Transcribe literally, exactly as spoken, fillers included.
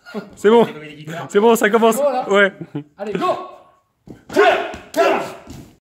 C'est bon. C'est bon, ça commence. Bon, là. Ouais. Allez, go!